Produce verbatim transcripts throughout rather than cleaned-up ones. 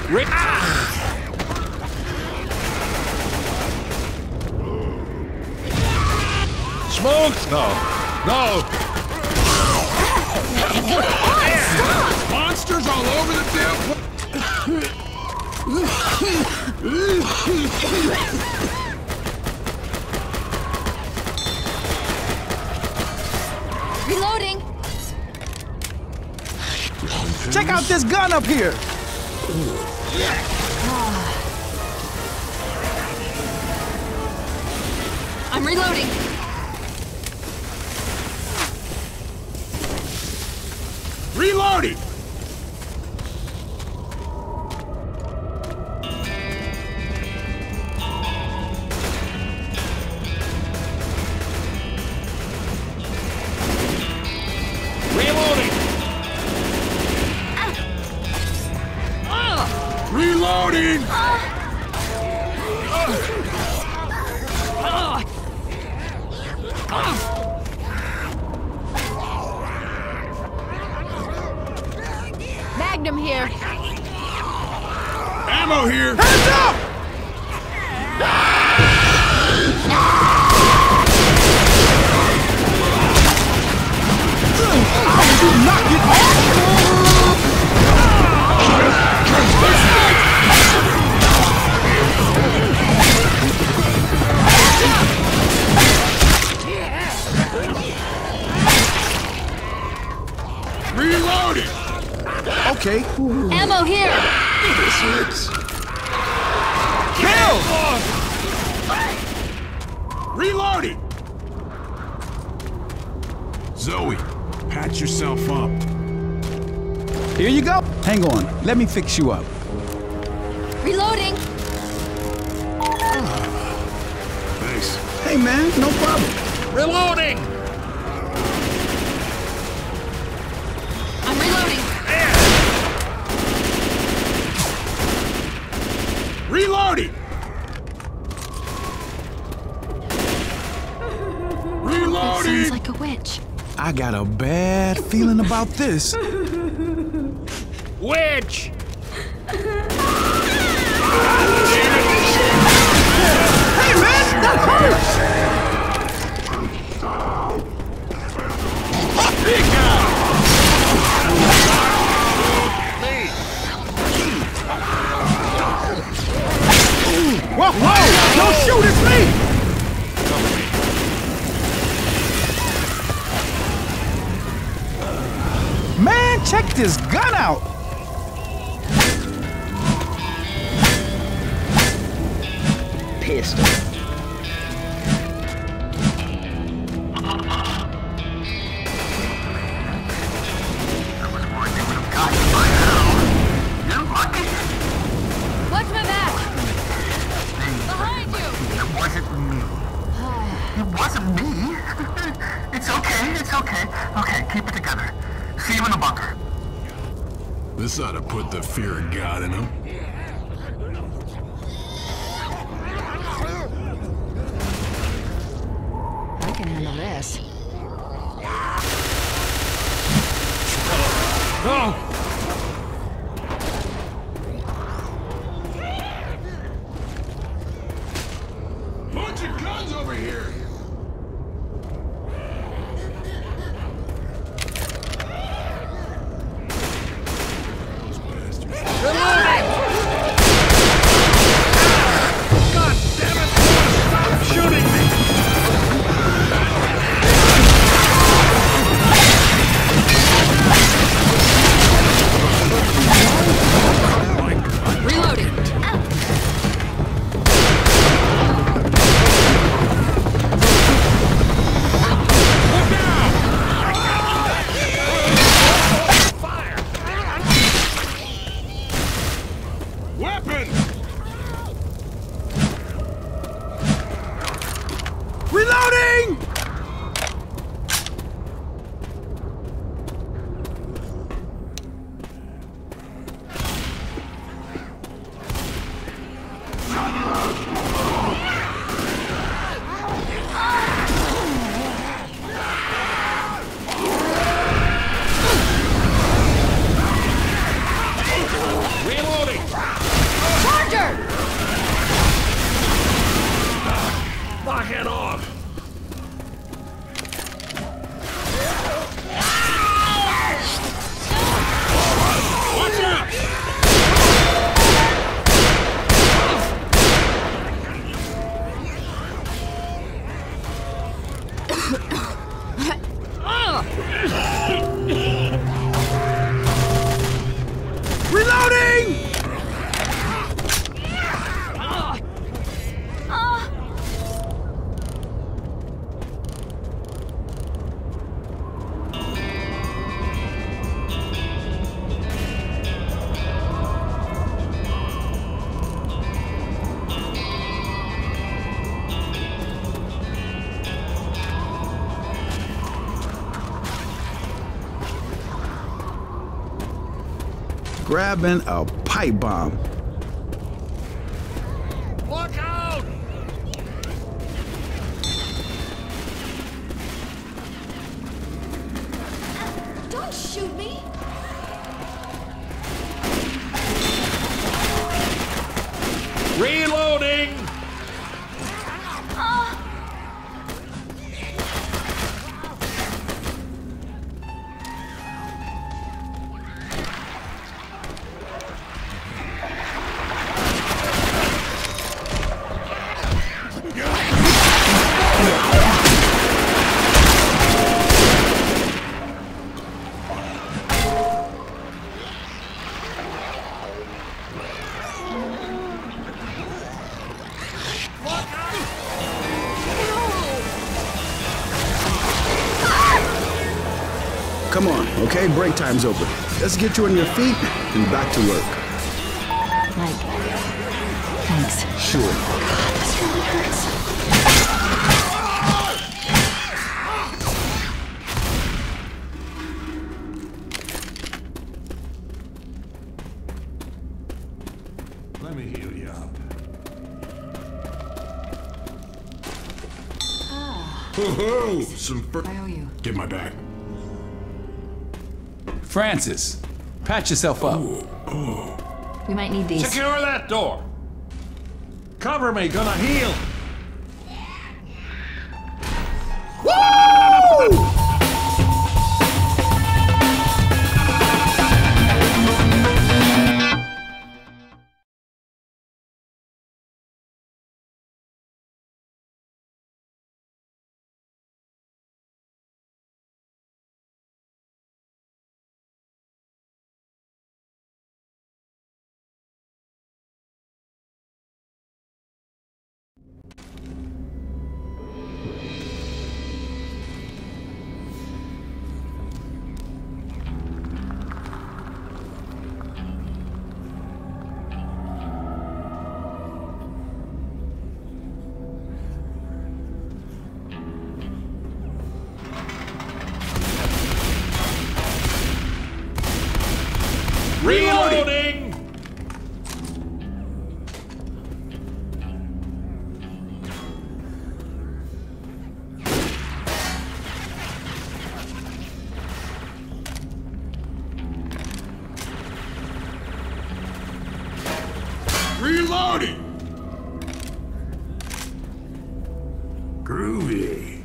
Re ah! Smoked? No. No. Yeah. Monsters all over the damn. Reloading. Check out this gun up here. I'm reloading. Reloading. Reloading. Reloading. Magnum here. Ammo here. Hands up! How did you not get Reloading. Okay. Ammo here. This hurts. Kill! Reloading. Zoe, patch yourself up. Here you go. Hang on. Let me fix you up. Reloading. Thanks. Hey, man. No problem. Reloading. I'm reloading. Reloading. That sounds Reloading. like a witch. I got a bad feeling about this. Witch. Hey, man! That hurts! Big guy. Whoa, whoa! Don't shoot, it's me! Man, check this gun out! Pistol. Watch my back. Behind you. It wasn't me. It wasn't me. It's okay, it's okay. Okay, keep it together. See you in the bunker. This ought to put the fear of God in him. I can handle this. No. Bunch of guns over here. God damn it! Stop shooting me! Reloading! Grabbing a pipe bomb. Look out! Don't shoot me! Reloading! Come on, okay? Break time's over. Let's get you on your feet and back to work. Like, thanks. Sure. This really hurts. Let me heal you up. Ho-ho! Some fur- I owe you. Get my back. Francis, patch yourself up. We might need these. Secure that door! Cover me, gonna heal! Woo! Reloading! Reloading! Groovy.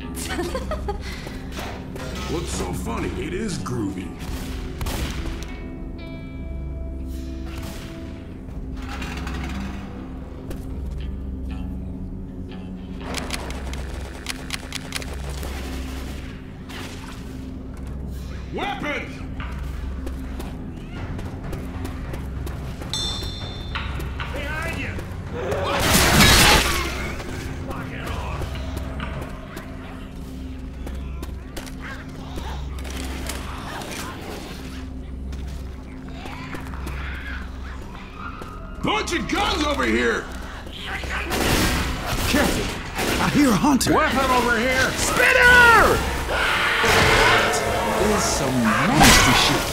What's so funny? It is groovy. Weapons! Behind you! Lock it on! Bunch of guns over here! Careful. I hear a hunter. Weapon over here! Spitter! That is some nasty shit.